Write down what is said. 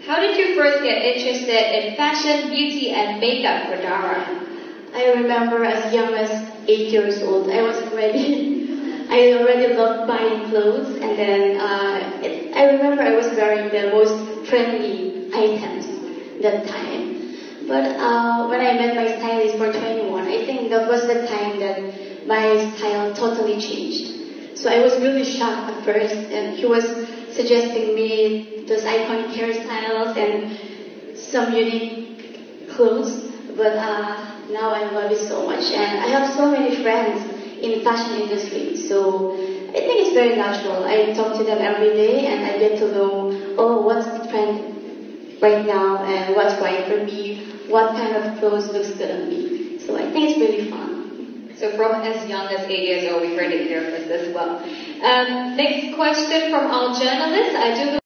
How did you first get interested in fashion, beauty, and makeup for Dara? I remember as young as 8 years old, I already loved buying clothes, and then I remember I was wearing the most trendy items that time. But when I met my stylist for 21, I think that was the time that my style totally changed. So I was really shocked at first, and he was suggesting me those iconic hairstyles and some unique clothes. But now I love it so much, and I have so many friends in fashion industry. So I think it's very natural. I talk to them every day, and I get to know, oh, what's the trend right now, and what's right for me, what kind of clothes looks good on me. So I think it's really fun. So from as young as 8 years old, we heard it here first as well. Next question from our journalist. I do